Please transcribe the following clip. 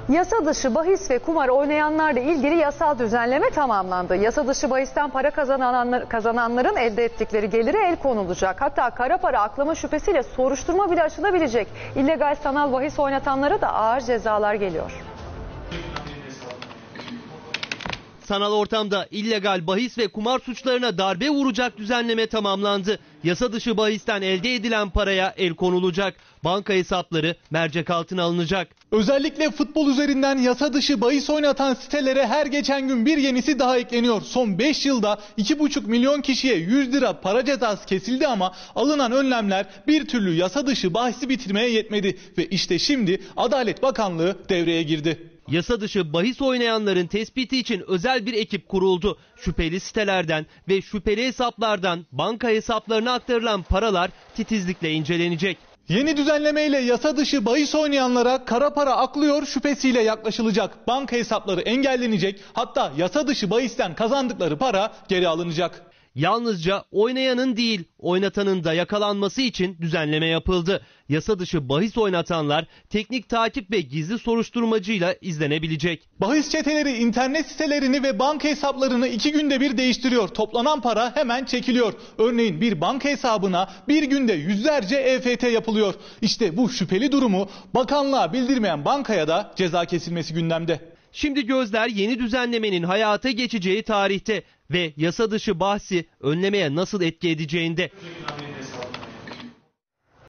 Yasa dışı bahis ve kumar oynayanlarla ilgili yasal düzenleme tamamlandı. Yasa dışı bahisten para kazananların elde ettikleri gelire el konulacak. Hatta kara para aklama şüphesiyle soruşturma bile açılabilecek. İllegal sanal bahis oynatanlara da ağır cezalar geliyor. Sanal ortamda illegal bahis ve kumar suçlarına darbe vuracak düzenleme tamamlandı. Yasa dışı bahisten elde edilen paraya el konulacak. Banka hesapları mercek altına alınacak. Özellikle futbol üzerinden yasa dışı bahis oynatan sitelere her geçen gün bir yenisi daha ekleniyor. Son 5 yılda 2,5 milyon kişiye 100 lira para cezası kesildi ama alınan önlemler bir türlü yasa dışı bahisi bitirmeye yetmedi. Ve işte şimdi Adalet Bakanlığı devreye girdi. Yasa dışı bahis oynayanların tespiti için özel bir ekip kuruldu. Şüpheli sitelerden ve şüpheli hesaplardan banka hesaplarına aktarılan paralar titizlikle incelenecek. Yeni düzenlemeyle yasa dışı bahis oynayanlara kara para aklıyor şüphesiyle yaklaşılacak. Banka hesapları engellenecek, hatta yasa dışı bahisten kazandıkları para geri alınacak. Yalnızca oynayanın değil, oynatanın da yakalanması için düzenleme yapıldı. Yasa dışı bahis oynatanlar teknik takip ve gizli soruşturmacıyla izlenebilecek. Bahis çeteleri internet sitelerini ve banka hesaplarını 2 günde bir değiştiriyor. Toplanan para hemen çekiliyor. Örneğin bir banka hesabına bir günde yüzlerce EFT yapılıyor. İşte bu şüpheli durumu bakanlığa bildirmeyen bankaya da ceza kesilmesi gündemde. Şimdi gözler yeni düzenlemenin hayata geçeceği tarihte ve yasa dışı bahsi önlemeye nasıl etki edeceğinde.